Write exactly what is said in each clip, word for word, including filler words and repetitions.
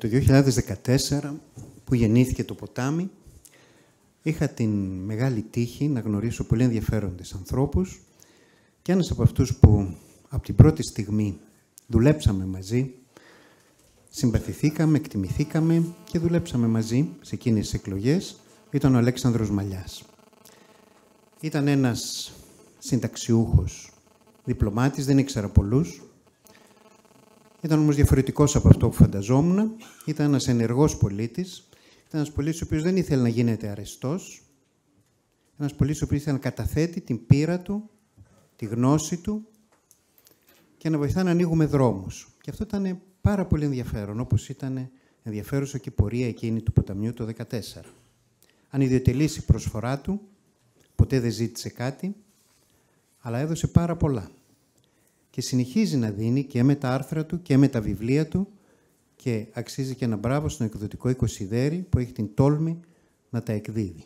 Το δύο χιλιάδες δεκατέσσερα, που γεννήθηκε το ποτάμι, είχα την μεγάλη τύχη να γνωρίσω πολύ ενδιαφέροντες ανθρώπους και ένας από αυτούς που από την πρώτη στιγμή δουλέψαμε μαζί, συμπαθηθήκαμε, εκτιμηθήκαμε και δουλέψαμε μαζί σε εκείνες τις εκλογές, ήταν ο Αλέξανδρος Μαλιάς. Ήταν ένας συνταξιούχος διπλωμάτης, δεν ήξερα πολλούς. Ήταν όμως διαφορετικός από αυτό που φανταζόμουν. Ήταν ένας ενεργός πολίτης. Ήταν ένας πολίτης ο οποίος δεν ήθελε να γίνεται αρεστός. Ένας πολίτης ο οποίος ήθελε να καταθέτει την πείρα του, τη γνώση του και να βοηθά να ανοίγουμε δρόμους. Και αυτό ήταν πάρα πολύ ενδιαφέρον, όπως ήταν ενδιαφέρουσα και η πορεία εκείνη του ποταμιού το δύο χιλιάδες δεκατέσσερα. Αν ιδιωτελήσει η προσφορά του, ποτέ δεν ζήτησε κάτι, αλλά έδωσε πάρα πολλά. Και συνεχίζει να δίνει και με τα άρθρα του και με τα βιβλία του και αξίζει και ένα μπράβο στον εκδοτικό Οικοσιδέρι που έχει την τόλμη να τα εκδίδει.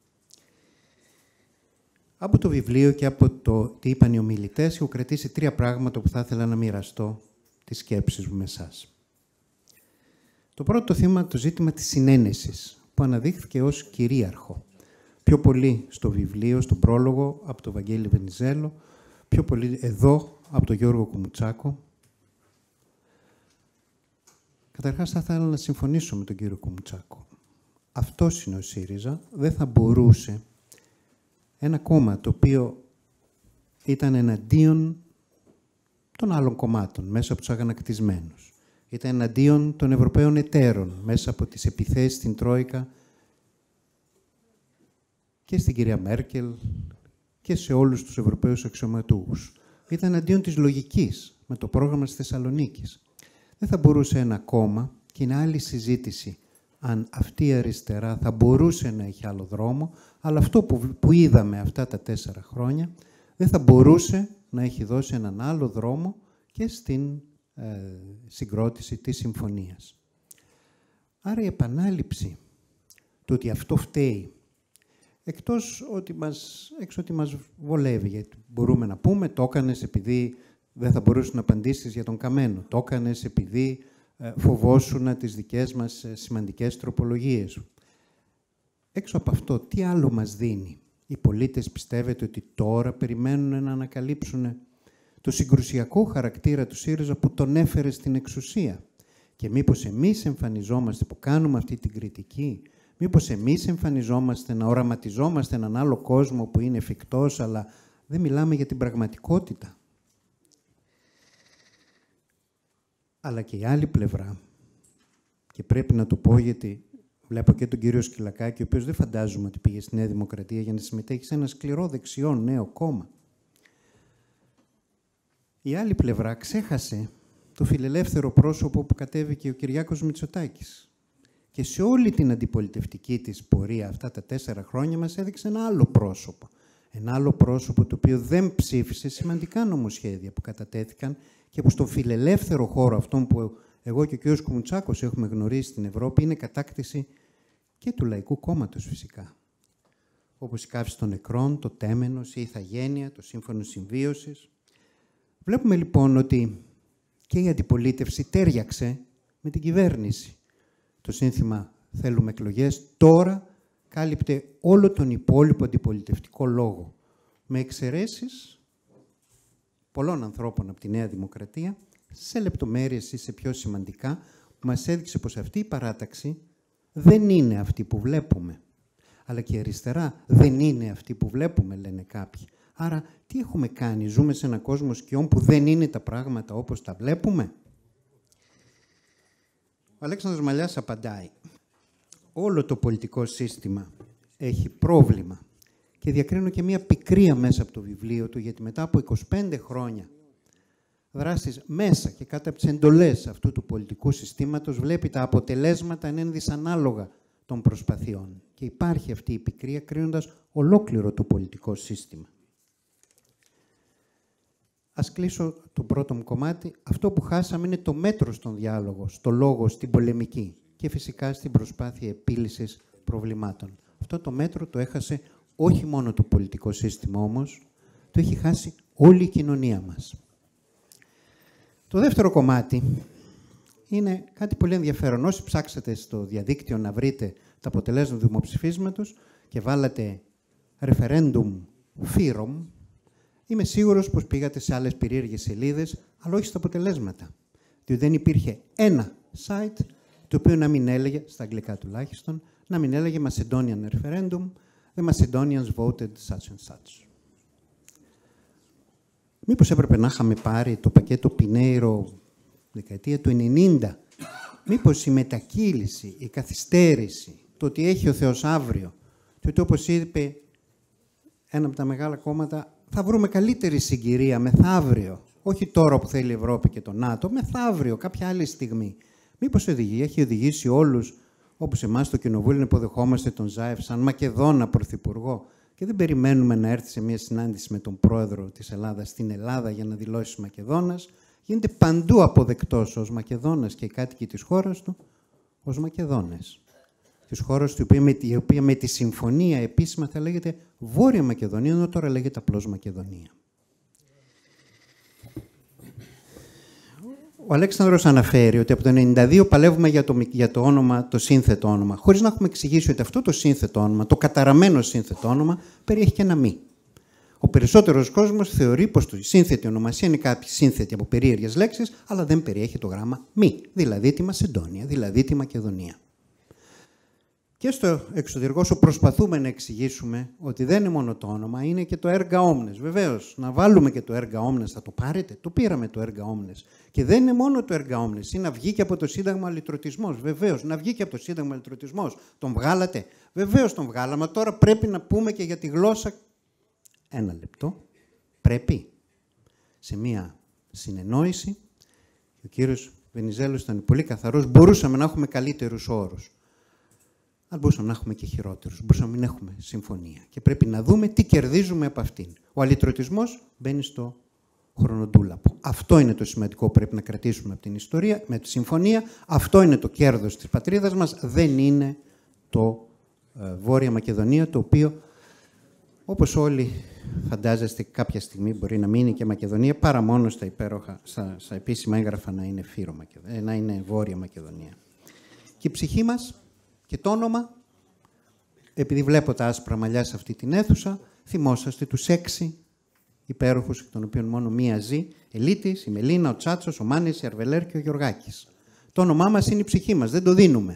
Από το βιβλίο και από το τι είπαν οι ομιλητές, έχω κρατήσει τρία πράγματα που θα ήθελα να μοιραστώ τις σκέψεις μου με εσάς. Το πρώτο θέμα, το ζήτημα της συνένεσης, που αναδείχθηκε ως κυρίαρχο. Πιο πολύ στο βιβλίο, στον πρόλογο, από τον Βαγγέλη Βενιζέλο, πιο πολύ εδώ, από τον Γιώργο Κουμουτσάκο. Καταρχάς, θα ήθελα να συμφωνήσω με τον κύριο Κουμουτσάκο. Αυτός είναι ο ΣΥΡΙΖΑ. Δεν θα μπορούσε ένα κόμμα το οποίο ήταν εναντίον των άλλων κομμάτων, μέσα από τους αγανακτισμένους. Ήταν εναντίον των Ευρωπαίων εταίρων, μέσα από τις επιθέσεις στην Τρόικα και στην κυρία Μέρκελ και σε όλους τους Ευρωπαίους αξιωματούχους. Ήταν εναντίον της λογικής, με το πρόγραμμα της Θεσσαλονίκης. Δεν θα μπορούσε ένα κόμμα, και είναι άλλη συζήτηση, αν αυτή η αριστερά θα μπορούσε να έχει άλλο δρόμο, αλλά αυτό που, που είδαμε αυτά τα τέσσερα χρόνια, δεν θα μπορούσε να έχει δώσει έναν άλλο δρόμο και στην ε, συγκρότηση της συμφωνίας. Άρα η επανάληψη του ότι αυτό φταίει, εκτός ότι μας, έξω ότι μας βολεύει, γιατί μπορούμε να πούμε το έκανες επειδή δεν θα μπορούσε να απαντήσεις για τον Καμένο, το έκανες επειδή ε, φοβόσουνα τις δικές μας ε, σημαντικές τροπολογίες. Έξω από αυτό, τι άλλο μας δίνει? Οι πολίτες πιστεύετε ότι τώρα περιμένουν να ανακαλύψουν το συγκρουσιακό χαρακτήρα του ΣΥΡΙΖΑ που τον έφερε στην εξουσία? Και μήπως εμείς εμφανιζόμαστε που κάνουμε αυτή την κριτική, μήπως εμείς εμφανιζόμαστε να οραματιζόμαστε έναν άλλο κόσμο που είναι εφικτός, αλλά δεν μιλάμε για την πραγματικότητα? Αλλά και η άλλη πλευρά, και πρέπει να το πω γιατί βλέπω και τον κύριο Σκυλακάκη, ο οποίος δεν φαντάζομαι ότι πήγε στη Νέα Δημοκρατία για να συμμετέχει σε ένα σκληρό δεξιό νέο κόμμα. Η άλλη πλευρά ξέχασε το φιλελεύθερο πρόσωπο που κατέβηκε ο Κυριάκος Μητσοτάκης. Και σε όλη την αντιπολιτευτική της πορεία αυτά τα τέσσερα χρόνια μας έδειξε ένα άλλο πρόσωπο. Ένα άλλο πρόσωπο το οποίο δεν ψήφισε σημαντικά νομοσχέδια που κατατέθηκαν και που στον φιλελεύθερο χώρο αυτόν που εγώ και ο κ. Κουμουτσάκος έχουμε γνωρίσει στην Ευρώπη είναι κατάκτηση και του Λαϊκού Κόμματος φυσικά. Όπως η καύση των νεκρών, το τέμενος, η ηθαγένεια, το σύμφωνο συμβίωσης. Βλέπουμε λοιπόν ότι και η αντιπολίτευση τέριαξε με την κυβέρνηση. Το σύνθημα «Θέλουμε εκλογές» τώρα κάλυπτε όλο τον υπόλοιπο αντιπολιτευτικό λόγο, με εξαιρέσεις πολλών ανθρώπων από τη Νέα Δημοκρατία, σε λεπτομέρειες ή σε πιο σημαντικά, που μας έδειξε πως αυτή η παράταξη δεν είναι αυτή που βλέπουμε. Αλλά και η αριστερά δεν είναι αυτή που βλέπουμε, λένε κάποιοι. Άρα, τι έχουμε κάνει? Ζούμε σε έναν κόσμο σκιών που δεν είναι τα πράγματα όπως τα βλέπουμε? Ο Αλέξανδρος Μαλιάς απαντάει. Όλο το πολιτικό σύστημα έχει πρόβλημα. Και διακρίνω και μία πικρία μέσα από το βιβλίο του, γιατί μετά από είκοσι πέντε χρόνια δράσεις μέσα και κάτω από τις εντολές αυτού του πολιτικού συστήματος, βλέπει τα αποτελέσματα να είναι δυσανάλογα των προσπαθειών. Και υπάρχει αυτή η πικρία κρίνοντας ολόκληρο το πολιτικό σύστημα. Ας κλείσω το πρώτο μου κομμάτι. Αυτό που χάσαμε είναι το μέτρο στον διάλογο, στο λόγο, στην πολεμική και φυσικά στην προσπάθεια επίλυσης προβλημάτων. Αυτό το μέτρο το έχασε όχι μόνο το πολιτικό σύστημα όμως, το έχει χάσει όλη η κοινωνία μας. Το δεύτερο κομμάτι είναι κάτι πολύ ενδιαφέρον. Όσοι ψάξατε στο διαδίκτυο να βρείτε τα αποτελέσματα του δημοψηφίσματος και βάλατε referendum Fyrom, είμαι σίγουρος πως πήγατε σε άλλες περίεργες σελίδες, αλλά όχι στα αποτελέσματα. Διότι δεν υπήρχε ένα site το οποίο να μην έλεγε, στα αγγλικά τουλάχιστον, να μην έλεγε Macedonian referendum, the Macedonians voted such and such. Μήπως έπρεπε να είχαμε πάρει το πακέτο Πινέιρο δεκαετία του ενενήντα. Μήπως η μετακύληση, η καθυστέρηση, το ότι έχει ο Θεός αύριο, το ότι όπως είπε ένα από τα μεγάλα κόμματα, θα βρούμε καλύτερη συγκυρία μεθαύριο, όχι τώρα που θέλει η Ευρώπη και το ΝΑΤΟ, μεθαύριο, κάποια άλλη στιγμή. Μήπως οδηγεί, έχει οδηγήσει όλους, όπως εμάς στο Κοινοβούλιο, να υποδεχόμαστε τον Ζάεφ σαν Μακεδόνα πρωθυπουργό και δεν περιμένουμε να έρθει σε μια συνάντηση με τον πρόεδρο της Ελλάδας στην Ελλάδα για να δηλώσει Μακεδόνας. Γίνεται παντού αποδεκτός ως Μακεδόνας και οι κάτοικοι της χώρας του ως Μακεδόνες. Της χώρας του, η οποία με τη συμφωνία επίσημα θα λέγεται Βόρεια Μακεδονία, ενώ τώρα λέγεται απλώς Μακεδονία. Ο Αλέξανδρος αναφέρει ότι από το ενενήντα δύο παλεύουμε για το, για το όνομα, το σύνθετο όνομα, χωρίς να έχουμε εξηγήσει ότι αυτό το σύνθετο όνομα, το καταραμένο σύνθετο όνομα, περιέχει και ένα μη. Ο περισσότερος κόσμος θεωρεί πως η σύνθετη ονομασία είναι κάποια σύνθετη από περίεργες λέξεις, αλλά δεν περιέχει το γράμμα μη, δηλαδή τη Μασεντόνια, δηλαδή τη Μακεδονία. Και στο εξωτερικό σου προσπαθούμε να εξηγήσουμε ότι δεν είναι μόνο το όνομα, είναι και το έργα όμνες. Βεβαίως, να βάλουμε και το έργα όμνες, θα το πάρετε. Το πήραμε το έργα όμνες. Και δεν είναι μόνο το έργα όμνες, είναι να βγει και από το Σύνταγμα Λυτρωτισμός. Βεβαίως, να βγει και από το Σύνταγμα Λυτρωτισμός. Τον βγάλατε. Βεβαίως τον βγάλαμε. Τώρα πρέπει να πούμε και για τη γλώσσα. Ένα λεπτό. Πρέπει. Σε μία συνεννόηση, ο κύριος Βενιζέλος ήταν πολύ καθαρός, μπορούσαμε να έχουμε καλύτερους όρους. Αλλά μπορούσαμε να έχουμε και χειρότερους. Μπορούσαμε να μην έχουμε συμφωνία. Και πρέπει να δούμε τι κερδίζουμε από αυτήν. Ο αλυτρωτισμός μπαίνει στο χρονοτούλαπο. Αυτό είναι το σημαντικό που πρέπει να κρατήσουμε από την ιστορία, με τη συμφωνία. Αυτό είναι το κέρδος της πατρίδας μας. Δεν είναι το ε, Βόρεια Μακεδονία, το οποίο, όπως όλοι φαντάζεστε, κάποια στιγμή μπορεί να μείνει και Μακεδονία, παρά μόνο στα, υπέροχα, στα, στα επίσημα έγγραφα να είναι, Φύρο, να είναι Βόρεια Μακεδονία. Και η ψυχή μας και το όνομα, επειδή βλέπω τα άσπρα μαλλιά σε αυτή την αίθουσα, θυμόσαστε τους έξι υπέροχους, εκ των οποίων μόνο μία ζει, Ελίτης, η Μελίνα, ο Τσάτσος, ο Μάνης, η Αρβελέρ και ο Γιωργάκης. Το όνομά μας είναι η ψυχή μας, δεν το δίνουμε.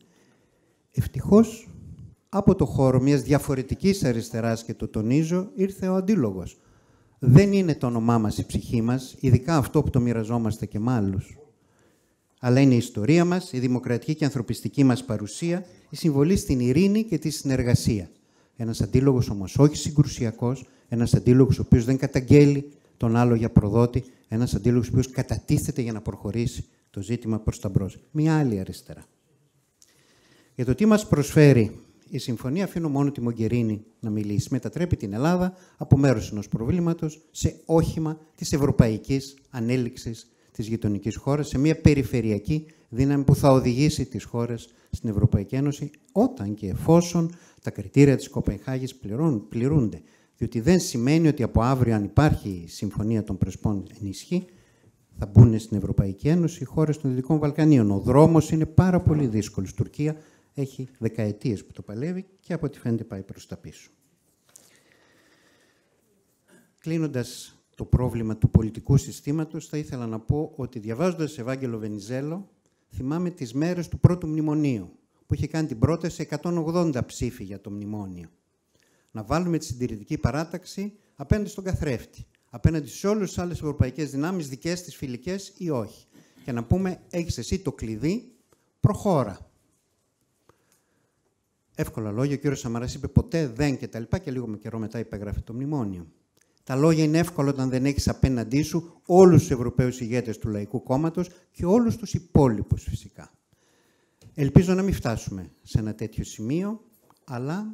Ευτυχώς, από το χώρο μιας διαφορετικής αριστεράς, και το τονίζω, ήρθε ο αντίλογος. Δεν είναι το όνομά μας η ψυχή μας, ειδικά αυτό που το μοιραζόμαστε και με άλλους. Αλλά είναι η ιστορία μας, η δημοκρατική και ανθρωπιστική μας παρουσία, η συμβολή στην ειρήνη και τη συνεργασία. Ένας αντίλογος όμως όχι συγκρουσιακός, ένας αντίλογος ο οποίος δεν καταγγέλει τον άλλο για προδότη, ένας αντίλογος ο οποίος κατατίθεται για να προχωρήσει το ζήτημα προς τα μπρος. Μια άλλη αριστερά. Για το τι μας προσφέρει η συμφωνία, αφήνω μόνο τη Μογκερίνη να μιλήσει. Μετατρέπει την Ελλάδα από μέρος ενός προβλήματος σε όχημα της ευρωπαϊκής ανέλυξης της γειτονικής χώρας, σε μια περιφερειακή δύναμη που θα οδηγήσει τις χώρες στην Ευρωπαϊκή Ένωση, όταν και εφόσον τα κριτήρια της Κοπενχάγης πληρούνται. Διότι δεν σημαίνει ότι από αύριο, αν υπάρχει η Συμφωνία των Πρεσπών ενισχύ, θα μπουν στην Ευρωπαϊκή Ένωση οι χώρες των Δυτικών Βαλκανίων. Ο δρόμος είναι πάρα πολύ δύσκολος. Η Τουρκία έχει δεκαετίες που το παλεύει και από ό,τι φαίνεται πάει προς τα πίσω. Κλείνοντας το πρόβλημα του πολιτικού συστήματος, θα ήθελα να πω ότι διαβάζοντας Ευάγγελο Βενιζέλο, θυμάμαι τις μέρες του πρώτου μνημονίου, που είχε κάνει την πρόταση εκατόν ογδόντα ψήφοι για το μνημόνιο. Να βάλουμε τη συντηρητική παράταξη απέναντι στον καθρέφτη, απέναντι σε όλες τις άλλες ευρωπαϊκές δυνάμεις, δικές της, φιλικές ή όχι. Και να πούμε, έχεις εσύ το κλειδί, προχώρα. Εύκολα λόγια, ο κύριος Σαμαράς είπε ποτέ δεν και τα λοιπά, και λίγο με καιρό μετά υπέγραφε το μνημόνιο. Τα λόγια είναι εύκολα όταν δεν έχεις απέναντί σου όλους τους Ευρωπαίους ηγέτες του Λαϊκού Κόμματος και όλους τους υπόλοιπους φυσικά. Ελπίζω να μην φτάσουμε σε ένα τέτοιο σημείο, αλλά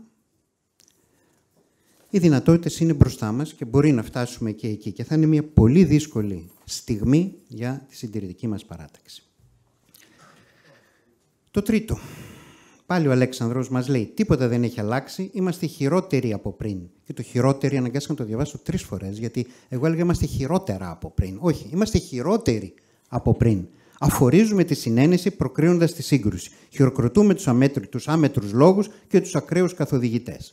οι δυνατότητες είναι μπροστά μας και μπορεί να φτάσουμε και εκεί. Και θα είναι μια πολύ δύσκολη στιγμή για τη συντηρητική μας παράταξη. Το τρίτο. Πάλι ο Αλέξανδρος μας λέει, τίποτα δεν έχει αλλάξει, είμαστε χειρότεροι από πριν. Και το χειρότεροι αναγκάστηκα να το διαβάσω τρεις φορές, γιατί εγώ έλεγα είμαστε χειρότερα από πριν. Όχι, είμαστε χειρότεροι από πριν. Αφορίζουμε τη συνένεση προκρίνοντας τη σύγκρουση. Χειροκροτούμε τους, αμέτρου, τους άμετρους λόγους και τους ακραίους καθοδηγητές.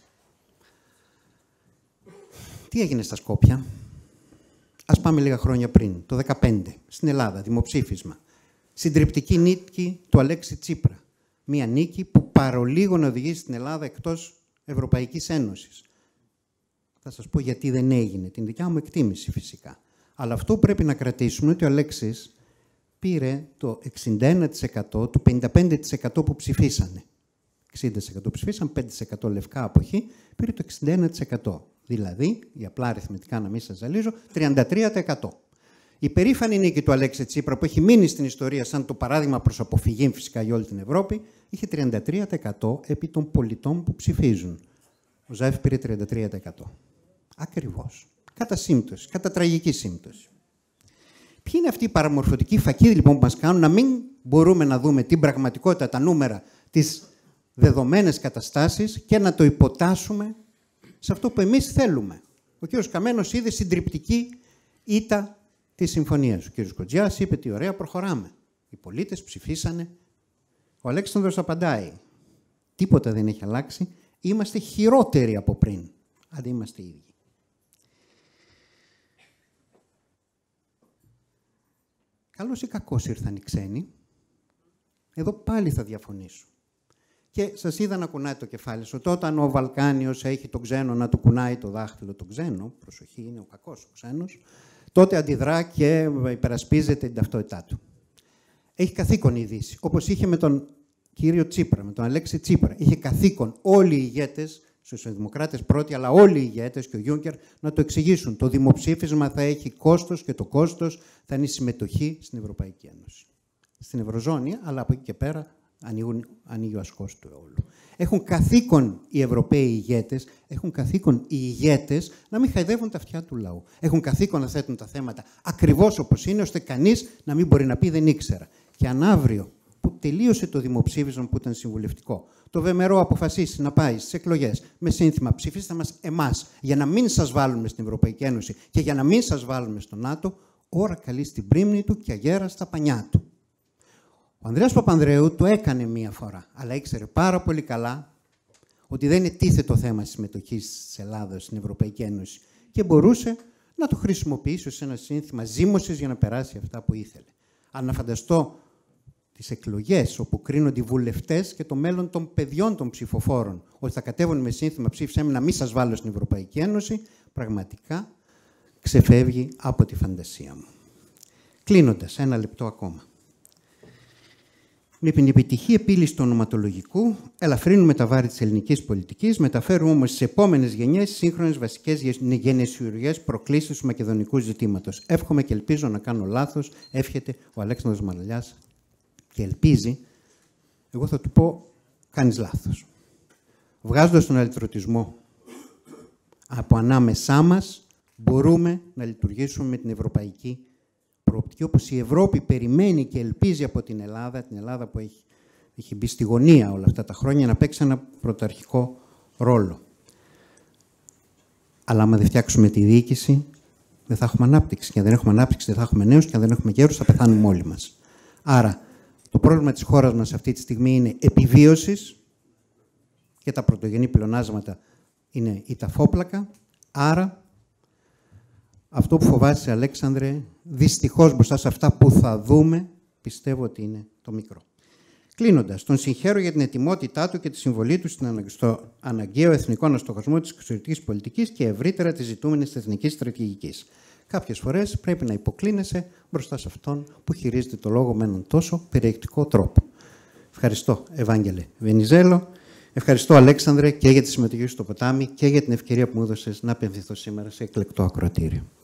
Τι έγινε στα Σκόπια? Ας πάμε λίγα χρόνια πριν, το δύο χιλιάδες δεκαπέντε, στην Ελλάδα, δημοψήφισμα. Συντριπτική νίκη του Αλέξη Τσίπρα. Μία νίκη που παρολίγο να οδηγήσει την Ελλάδα εκτός Ευρωπαϊκής Ένωσης. Θα σας πω γιατί δεν έγινε, την δικιά μου εκτίμηση φυσικά. Αλλά αυτό που πρέπει να κρατήσουμε είναι ότι ο Αλέξης πήρε το εξήντα ένα τοις εκατό του πενήντα πέντε τοις εκατό που ψηφίσανε. εξήντα τοις εκατό ψηφίσαν, πέντε τοις εκατό λευκά αποχή, πήρε το εξήντα ένα τοις εκατό. Δηλαδή, για απλά αριθμητικά να μην σας ζαλίζω, τριάντα τρία τοις εκατό. Η περήφανη νίκη του Αλέξη Τσίπρα, που έχει μείνει στην ιστορία σαν το παράδειγμα προς αποφυγή φυσικά για όλη την Ευρώπη, είχε τριάντα τρία τοις εκατό επί των πολιτών που ψηφίζουν. Ο Ζάεφ πήρε τριάντα τρία τοις εκατό. Ακριβώς. Κατά σύμπτωση, κατά τραγική σύμπτωση. Ποιοι είναι αυτοί οι παραμορφωτικοί φακοί λοιπόν που μας κάνουν να μην μπορούμε να δούμε την πραγματικότητα, τα νούμερα, τις δεδομένες καταστάσεις και να το υποτάσσουμε σε αυτό που εμείς θέλουμε. Ο κ. Καμένος είδε συντριπτική ήττα της συμφωνίας. Ο κ. Κοντζιάς είπε τι ωραία, προχωράμε. Οι πολίτες ψηφίσανε. Ο Αλέξανδρος απαντάει. Τίποτα δεν έχει αλλάξει. Είμαστε χειρότεροι από πριν. Αντί είμαστε οι ίδιοι. Καλώς ή κακώς ήρθαν οι ξένοι. Εδώ πάλι θα διαφωνήσω. Και σας είδα να κουνάει το κεφάλι σου. Όταν ο Βαλκάνιος έχει τον ξένο να του κουνάει το δάχτυλο, τον ξένο, προσοχή, είναι ο κακός ο ξένος, τότε αντιδρά και υπερασπίζεται την ταυτότητά του. Έχει καθήκον η Δύση, όπως είχε με τον κύριο Τσίπρα, με τον Αλέξη Τσίπρα. Είχε καθήκον όλοι οι ηγέτες, σοσιαλδημοκράτες πρώτοι, αλλά όλοι οι ηγέτες και ο Γιούνκερ να το εξηγήσουν. Το δημοψήφισμα θα έχει κόστος και το κόστος θα είναι η συμμετοχή στην Ευρωπαϊκή Ένωση. Στην Ευρωζώνη, αλλά από εκεί και πέρα ανοίγουν, ανοίγει ο ασκός του όλου. Έχουν καθήκον οι Ευρωπαίοι ηγέτες, έχουν καθήκον οι ηγέτες να μην χαϊδεύουν τα αυτιά του λαού. Έχουν καθήκον να θέτουν τα θέματα ακριβώς όπως είναι, ώστε κανείς να μην μπορεί να πει δεν ήξερα. Και αν αύριο που τελείωσε το δημοψήφισμα που ήταν συμβουλευτικό, το ΒΜΡΟ αποφασίσει να πάει στις εκλογές με σύνθημα ψηφίστε μας εμάς για να μην σας βάλουμε στην Ευρωπαϊκή Ένωση και για να μην σας βάλουμε στο ΝΑΤΟ, ώρα καλή στην πρίμνη του και αγέρα στα πανιά του. Ο Ανδρέας Παπανδρέου το έκανε μία φορά, αλλά ήξερε πάρα πολύ καλά ότι δεν είναι τίθετο θέμα της συμμετοχής της Ελλάδας στην Ευρωπαϊκή Ένωση και μπορούσε να το χρησιμοποιήσει ως ένα σύνθημα ζήμωσης για να περάσει αυτά που ήθελε. Αν να φανταστώ τις εκλογές όπου κρίνονται οι βουλευτές και το μέλλον των παιδιών των ψηφοφόρων, ότι θα κατέβουν με σύνθημα ψήφισέ με να μην σας βάλω στην Ευρωπαϊκή Ένωση, πραγματικά ξεφεύγει από τη φαντασία μου. Κλείνοντας, ένα λεπτό ακόμα. Με την επιτυχή επίλυση του ονοματολογικού, ελαφρύνουμε τα βάρη της ελληνικής πολιτικής, μεταφέρουμε όμως στις επόμενες γενιές σύγχρονες βασικές γενεσιουργές προκλήσεις του μακεδονικού ζητήματος. Εύχομαι και ελπίζω να κάνω λάθος, εύχεται ο Αλέξανδρος Μαραλιάς και ελπίζει, εγώ θα του πω, κάνεις λάθος. Βγάζοντας τον αλυτρωτισμό από ανάμεσά μας, μπορούμε να λειτουργήσουμε με την ευρωπαϊκή προοπτική, όπως η Ευρώπη περιμένει και ελπίζει από την Ελλάδα, την Ελλάδα που έχει, έχει μπει στη γωνία όλα αυτά τα χρόνια, να παίξει ένα πρωταρχικό ρόλο. Αλλά άμα δεν φτιάξουμε τη διοίκηση, δεν θα έχουμε ανάπτυξη. Και αν δεν έχουμε ανάπτυξη, δεν θα έχουμε νέους, και αν δεν έχουμε γέρους, θα πεθάνουμε όλοι μας. Άρα, το πρόβλημα της χώρας μας αυτή τη στιγμή είναι επιβίωσης και τα πρωτογενή πλεονάσματα είναι η ταφόπλακα. Άρα, αυτό που φοβάσαι, Αλέξανδρε, δυστυχώς μπροστά σε αυτά που θα δούμε, πιστεύω ότι είναι το μικρό. Κλείνοντας, τον συγχαίρω για την ετοιμότητά του και τη συμβολή του στο αναγκαίο εθνικό αναστοχασμό της εξωτερικής πολιτικής και ευρύτερα της ζητούμενης εθνικής στρατηγικής. Κάποιες φορές πρέπει να υποκλίνεσαι μπροστά σε αυτόν που χειρίζεται το λόγο με έναν τόσο περιεκτικό τρόπο. Ευχαριστώ, Ευάγγελε Βενιζέλο. Ευχαριστώ, Αλέξανδρε, και για τη συμμετοχή στο ποτάμι και για την ευκαιρία που μου έδωσες να απευθυνθώ σήμερα σε εκλεκτό ακροατήριο.